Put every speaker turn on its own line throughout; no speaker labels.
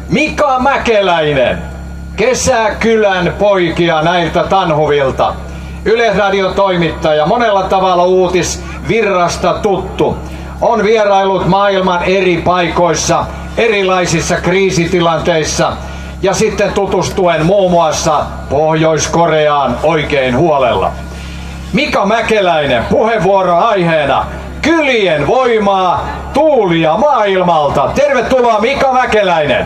Mika Mäkeläinen, Kesäkylän poikia näiltä Tanhuvilta. Yleisradion toimittaja, monella tavalla uutisvirrasta tuttu. On vierailut maailman eri paikoissa, erilaisissa kriisitilanteissa ja sitten tutustuen muun muassa Pohjois-Koreaan oikein huolella. Mika Mäkeläinen, puheenvuoro aiheena Kylien voimaa, tuulia maailmalta. Tervetuloa Mika Mäkeläinen.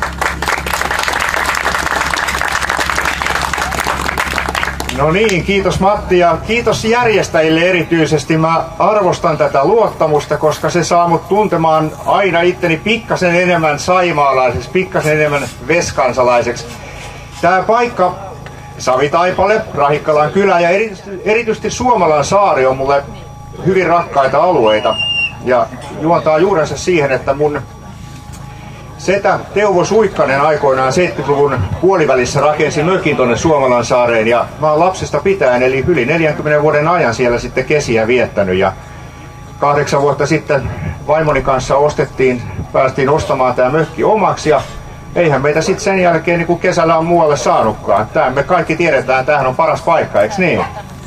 No niin, kiitos Matti ja kiitos järjestäjille erityisesti. Mä arvostan tätä luottamusta, koska se saa mut tuntemaan aina itteni pikkasen enemmän saimaalaiseksi, pikkasen enemmän veskansalaiseksi. Tää paikka, Savitaipale, Rahikkalan kylä ja erityisesti Suomalan saari on mulle hyvin rakkaita alueita. Ja juontaa juurensa siihen, että mun setä Teuvo Suikkanen aikoinaan 70-luvun puolivälissä rakensi mökin tonne Suomalan saareen ja mä oon lapsesta pitäen eli yli 40 vuoden ajan siellä sitten kesiä viettänyt ja 8 vuotta sitten vaimoni kanssa päästiin ostamaan tää mökki omaksi ja eihän meitä sitten sen jälkeen niin kuin kesällä on muualle saanutkaan. Tää me kaikki tiedetään, tämähän on paras paikka, eiks niin?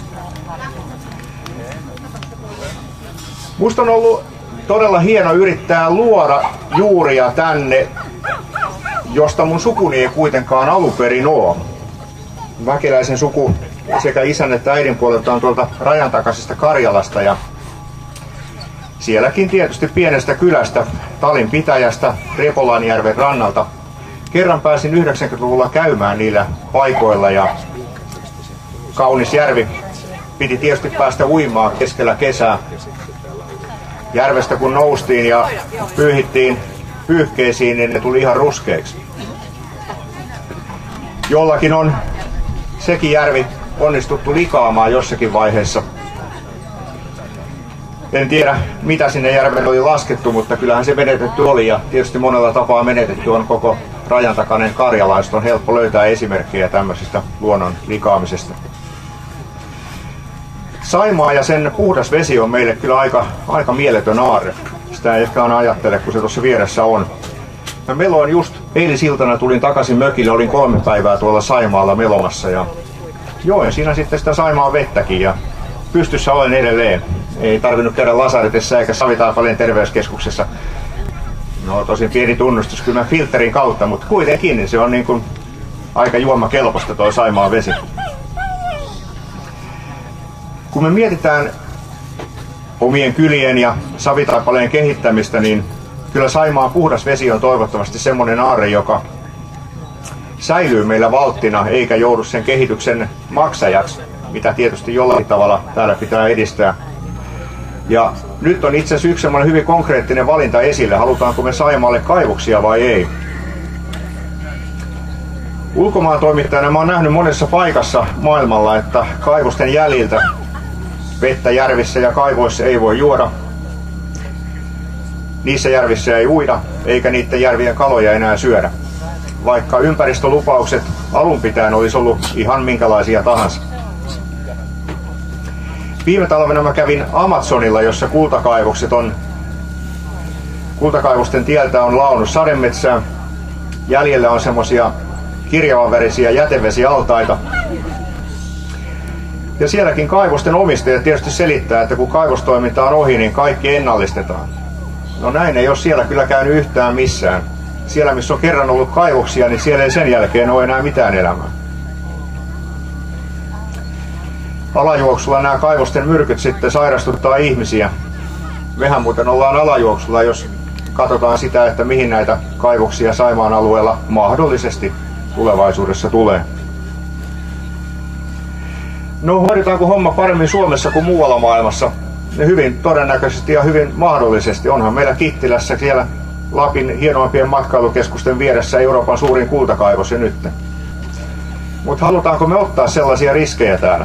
Musta on ollut todella hieno yrittää luoda juuria tänne, josta mun sukuni ei kuitenkaan alun perin oo. Mäkeläisen suku sekä isän että äidin puolelta on tuolta rajan takaisesta Karjalasta ja sielläkin tietysti pienestä kylästä, Talin pitäjästä, Repolanjärven rannalta. Kerran pääsin 90-luvulla käymään niillä paikoilla ja kaunis järvi. Piti tietysti päästä uimaan keskellä kesää. Järvestä kun noustiin ja pyyhittiin pyyhkeisiin, niin ne tuli ihan ruskeiksi. Jollakin on sekin järvi onnistuttu likaamaan jossakin vaiheessa. En tiedä mitä sinne järvelle oli laskettu, mutta kyllähän se menetetty oli ja tietysti monella tapaa menetetty on koko rajan takainen Karjala, josta on helppo löytää esimerkkejä tämmöisestä luonnon likaamisesta. Saimaa ja sen puhdas vesi on meille kyllä aika mieletön aarre. Sitä ei ehkä aina ajattele, kun se tuossa vieressä on. Mä meloin just eilisiltana, tulin takaisin mökille, olin 3 päivää tuolla Saimaalla melomassa ja join siinä sitten sitä Saimaan vettäkin ja pystyssä olen edelleen. Ei tarvinnut käydä lasaretissa eikä Savitaipaleen terveyskeskuksessa. No tosin pieni tunnustus kyllä filterin kautta, mutta kuitenkin se on niin kuin aika juomakelpoista tuo Saimaan vesi. Kun me mietitään omien kylien ja Savitaipaleen kehittämistä, niin kyllä Saimaan puhdas vesi on toivottavasti semmoinen aarre, joka säilyy meillä valttina eikä joudu sen kehityksen maksajaksi, mitä tietysti jollain tavalla täällä pitää edistää. Ja nyt on itse asiassa yksi semmoinen hyvin konkreettinen valinta esille, halutaanko me Saimaalle kaivoksia vai ei. Ulkomaan toimittajana mä oon nähnyt monessa paikassa maailmalla, että kaivosten jäljiltä vettä järvissä ja kaivoissa ei voi juoda. Niissä järvissä ei uida, eikä niiden järvien kaloja enää syödä. Vaikka ympäristölupaukset alun pitäen olisi ollut ihan minkälaisia tahansa. Viime talvena mä kävin Amazonilla, jossa kultakaivosten tieltä on laonnut sademetsää. Jäljellä on semmosia kirjavanvärisiä jätevesialtaita. Ja sielläkin kaivosten omistajat tietysti selittää, että kun kaivostoiminta on ohi, niin kaikki ennallistetaan. No näin ei ole siellä kyllä käynyt yhtään missään. Siellä missä on kerran ollut kaivoksia, niin siellä ei sen jälkeen ole enää mitään elämää. Alajuoksulla nämä kaivosten myrkyt sitten sairastuttaa ihmisiä. Mehän muuten ollaan alajuoksulla, jos katsotaan sitä, että mihin näitä kaivoksia Saimaan alueella mahdollisesti tulevaisuudessa tulee. No hoidetaanko homma paremmin Suomessa kuin muualla maailmassa? Hyvin todennäköisesti ja hyvin mahdollisesti. Onhan meillä Kittilässä siellä Lapin hienoimpien matkailukeskusten vieressä Euroopan suurin kultakaivos jo nyt. Mutta halutaanko me ottaa sellaisia riskejä täällä?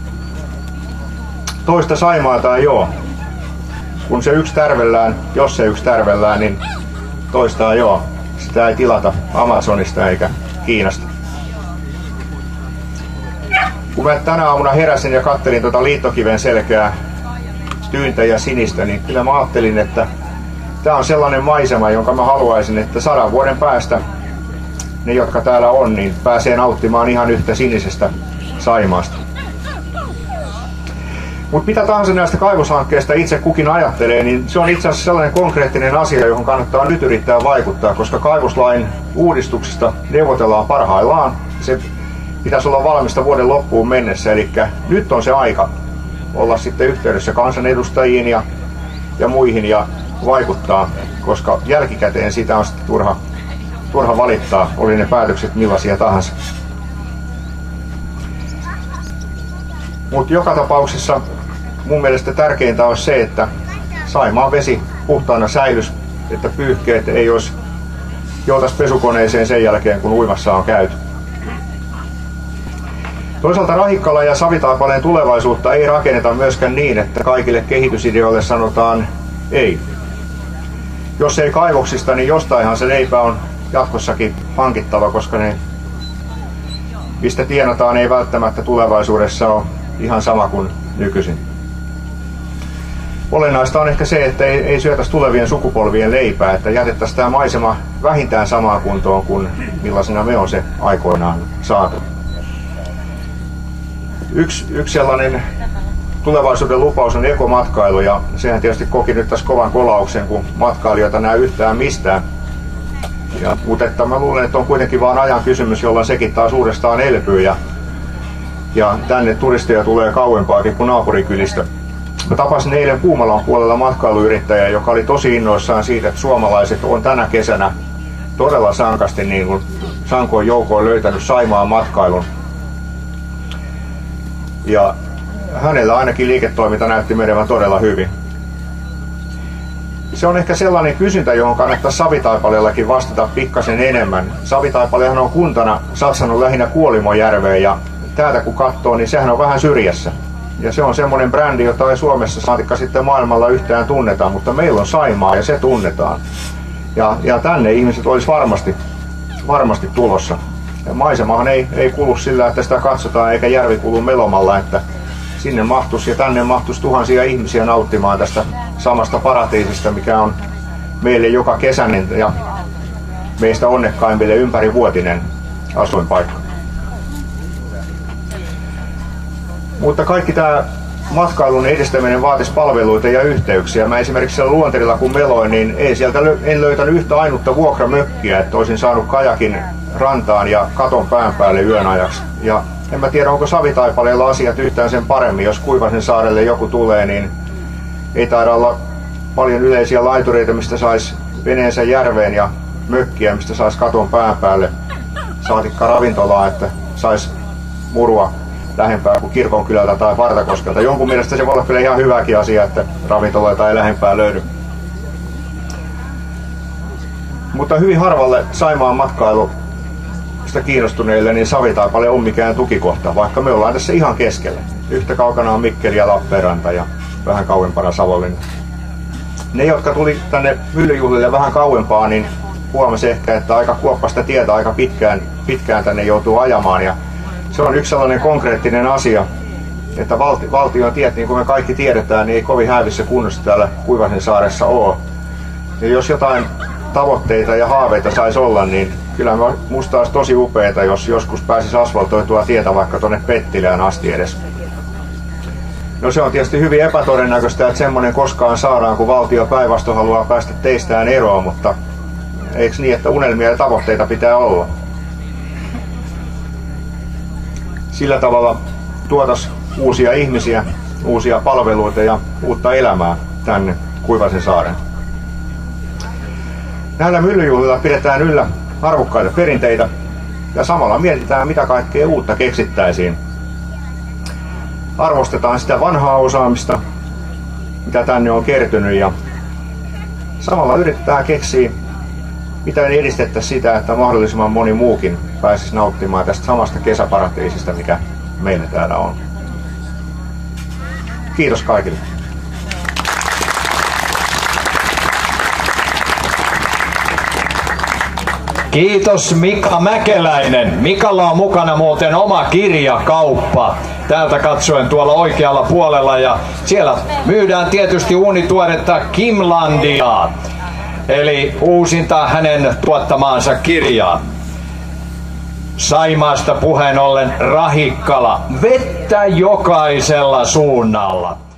Toista Saimaata ei oo. Kun se yksi tärvellään, jos se yksi tärvellään, niin toista ei oo. Sitä ei tilata Amazonista eikä Kiinasta. Kun mä tänä aamuna heräsin ja kattelin tuota liittokiven selkeää tyyntä ja sinistä, niin kyllä mä ajattelin, että tää on sellainen maisema, jonka mä haluaisin, että 100 vuoden päästä ne jotka täällä on, niin pääsee nauttimaan ihan yhtä sinisestä Saimaasta. Mutta mitä tahansa näistä kaivoshankkeista itse kukin ajattelee, niin se on itse asiassa sellainen konkreettinen asia, johon kannattaa nyt yrittää vaikuttaa, koska kaivoslain uudistuksesta neuvotellaan parhaillaan. Se pitäisi olla valmista vuoden loppuun mennessä, eli nyt on se aika olla sitten yhteydessä kansanedustajiin ja muihin ja vaikuttaa, koska jälkikäteen sitä on sitten turha valittaa, oli ne päätökset millaisia tahansa. Mutta joka tapauksessa mun mielestä tärkeintä on se, että Saimaan vesi puhtaana säilys, että pyyhkeet ei joutais pesukoneeseen sen jälkeen, kun uimassa on käyty. Toisaalta Rahikkalan ja Savitaipaleen tulevaisuutta ei rakenneta myöskään niin, että kaikille kehitysideoille sanotaan ei. Jos ei kaivoksista, niin jostainhan se leipä on jatkossakin hankittava, koska ne, mistä tienataan, ei välttämättä tulevaisuudessa ole ihan sama kuin nykyisin. Olennaista on ehkä se, että ei syötäisi tulevien sukupolvien leipää, että jätettäisiin tämä maisema vähintään samaan kuntoon kuin millaisena me on se aikoinaan saatu. Yksi sellainen tulevaisuuden lupaus on ekomatkailu, ja sehän tietysti koki nyt tässä kovan kolauksen, kun matkailijoita näy yhtään mistään. Mutta että mä luulen, että on kuitenkin vain ajan kysymys, jolloin sekin taas uudestaan elpyy ja tänne turisteja tulee kauempaakin kuin naapurikylistä. Mä tapasin eilen Puumalan puolella matkailuyrittäjä, joka oli tosi innoissaan siitä, että suomalaiset on tänä kesänä todella sankasti niin kuin sankoin joukoin löytänyt Saimaan matkailun. Ja hänellä ainakin liiketoiminta näytti menevän todella hyvin. Se on ehkä sellainen kysyntä, johon kannattaa Savitaipaleellakin vastata pikkasen enemmän. Savitaipalehan on kuntana satsannut lähinnä Kuolimojärveen, ja täältä kun katsoo, niin sehän on vähän syrjässä. Ja se on semmoinen brändi, jota ei Suomessa saatikka sitten maailmalla yhtään tunneta, mutta meillä on Saimaa ja se tunnetaan. Ja tänne ihmiset olisi varmasti tulossa. Ja maisemahan ei kulu sillä, että sitä katsotaan, eikä järvi kulu melomalla, että sinne mahtuisi ja tänne mahtuisi tuhansia ihmisiä nauttimaan tästä samasta paratiisista, mikä on meille joka kesäinen ja meistä onnekkaimmille ympärivuotinen asuinpaikka. Mutta kaikki tämä matkailun edistäminen vaatisi palveluita ja yhteyksiä. Mä esimerkiksi siellä Luonterilla kun meloin, niin en löytänyt yhtä ainutta vuokramökkiä, että olisin saanut kajakin rantaan ja katon pään päälle yön ajaksi. Ja en mä tiedä, onko Savitaipaleella asiat yhtään sen paremmin. Jos Kuivasen saarelle joku tulee, niin ei taida olla paljon yleisiä laitureita, mistä saisi veneensä järveen, ja mökkiä, mistä saisi katon pään päälle. Saatikka ravintolaa, että saisi murua lähempää kuin Kirkonkylältä tai Vartakoskelta. Jonkun mielestä se voi olla kyllä ihan hyväkin asia, että ravintoloita ei lähempää löydy. Mutta hyvin harvalle Saimaan matkailusta kiinnostuneille niin Savitaipale on mikään tukikohta, vaikka me ollaan tässä ihan keskellä. Yhtä kaukana on Mikkeli ja Lappeenranta ja vähän kauempana Savonlinna. Ne, jotka tuli tänne Myllyjuhlille vähän kauempaa, niin huomasi ehkä, että aika kuoppasta tietä aika pitkään tänne joutuu ajamaan. Ja se on yksi sellainen konkreettinen asia, että valtion tiet, niin kuin me kaikki tiedetään, niin ei kovin häävissä kunnossa täällä Kuivasen saaressa ole. Ja jos jotain tavoitteita ja haaveita saisi olla, niin kyllä musta olisi tosi upeeta, jos joskus pääsisi asfaltoitua tietä vaikka tuonne Pettilään asti edes. No se on tietysti hyvin epätodennäköistä, että semmoinen koskaan saadaan, kun valtio päinvastoin haluaa päästä teistään eroon, mutta eikö niin, että unelmia ja tavoitteita pitää olla? Sillä tavalla tuotaisiin uusia ihmisiä, uusia palveluita ja uutta elämää tänne Kuivasen saaren. Näillä Myllyjuhlilla pidetään yllä arvokkaita perinteitä ja samalla mietitään, mitä kaikkea uutta keksittäisiin. Arvostetaan sitä vanhaa osaamista, mitä tänne on kertynyt, ja samalla yritetään keksiä, miten edistettäisiin sitä, että mahdollisimman moni muukin pääsisi nauttimaan tästä samasta kesäparatiisista, mikä meillä täällä on. Kiitos kaikille.
Kiitos Mika Mäkeläinen. Mikalla on mukana muuten oma kirjakauppa. Täältä katsoen tuolla oikealla puolella, ja siellä myydään tietysti uunituoretta Kimlandia, eli uusinta hänen tuottamaansa kirjaa. Saimaasta puheen ollen Rahikkala. Vettä jokaisella suunnalla.